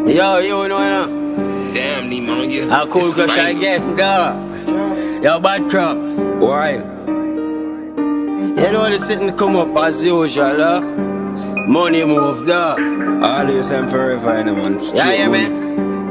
Yo, you know. Damn, Nemo, you. How cool crush I get, dog. Yo, bad trucks. Why? You know the sitting come up as usual, huh? Money move, dog. Always and forever, man. Yeah, man.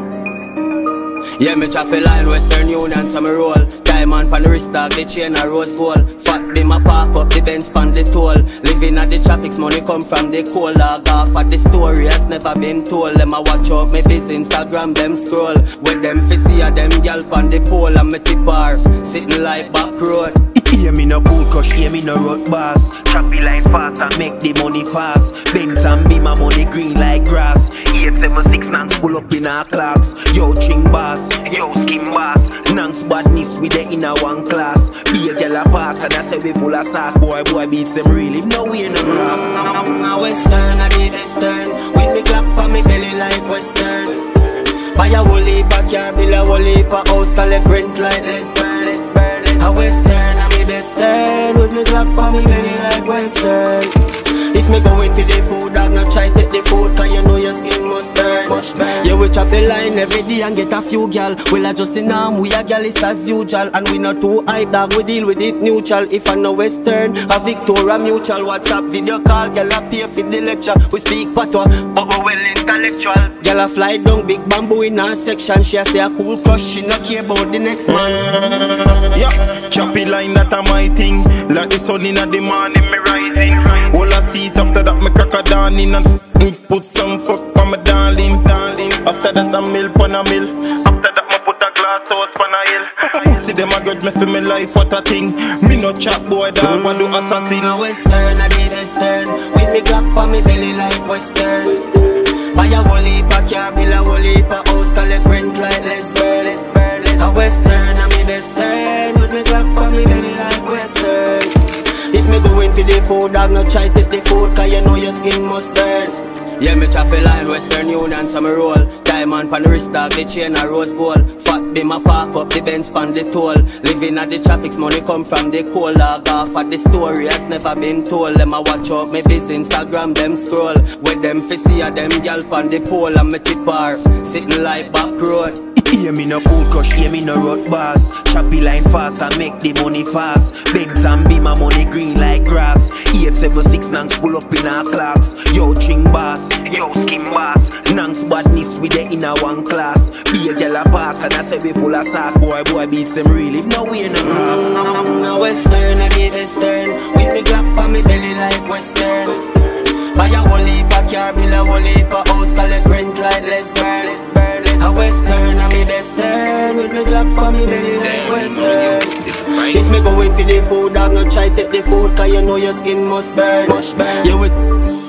Yeah, me chop a line, Western Union, so me roll. Diamond pan the wrist tag, the chain a rose gold. Fat beam a park up, the Benz pan the toll. Living at the tropics, money come from the coal. Log off at the story, has never been told. Them a watch out, me biz Instagram, them scroll. With them fi see a them gal pan the pole. And me tip her, sitting like back road. Hear me no cool crush, hear me no rot bass. Choppy line fast and make the money fast. Benz and be my money green like grass. 876 Nangs pull up in our clocks. Yo ching bass, yo skin bass. Nangs badness with the inner one class. Be a girl a pass and I say we full of sauce. Boy beats them really, no way no graph. I'm Western, I did Western. With me clap on me belly like Western. Buy a whole heap of car, bill a whole heap of house. Collect rent like Western. A Western, I'm a Western. With me clap on me belly like Western. If me go into the food, I'm not try take the food. Cause you know your skin must burn. Yeah, we chop the line every day and get a few gal. Well, I just in arm, we a gal is as usual. And we not too hype, dog, we deal with it neutral. If I know Western, a Victoria Mutual. WhatsApp video call, gal a pay for the lecture. We speak patois, but we well intellectual. Gal a fly down, big bamboo in her section. She a say a cool crush, she not care about the next man. Yeah, choppy line that a my thing. Like the sun in the morning, me rising. All I see it after that me crack a down in and put some fuck on my darling. After that I mill pon a mill. After that me put a glass house pon a hill. Pussy them a grudge me for me life, what a thing. Me no chat boy dog, I do assassin. A Western, I did Western. With me Glock on me belly like Western. Buy a whole heap of car, bill a whole heap of house. Collect rent like Western. A Western, I'm a Western. With me Glock on me belly like Western. If me going for the food, dog, no try take the food. Cause you know your skin must burn. Yeah, me chop a line, Western Union, so me roll. Diamond pan the wrist tag, the chain a rose gold. Fat beam a park up, the Benz pan the toll. Living at the tropics, money come from the coal. Log off at the story, has never been told. Them a watch out, me biz Instagram, them scroll. With them fi see a them gal pan the pole. And me tip her, sitting like back road. Hear me no cool crush, hear me no rot bass. Choppy line fast and make the money fast. Benz and be my money green like grass. 876 Nangs pull up in our clocks. Yo ching bass, yo skin bass. Nangs badness with the inner one class. Be a girl a pass and I say we full of sauce. Boy beats them really, no way no graph. A Western, I did Western. With me Glock on me belly like Western. Buy a whole heap of car, bill a whole heap of house. Collect rent like Western. A Western, I'm a Western. With me Glock on me belly like Western. If me going for the food, I'm not try take the food. Cause you know your skin must burn. Yeah,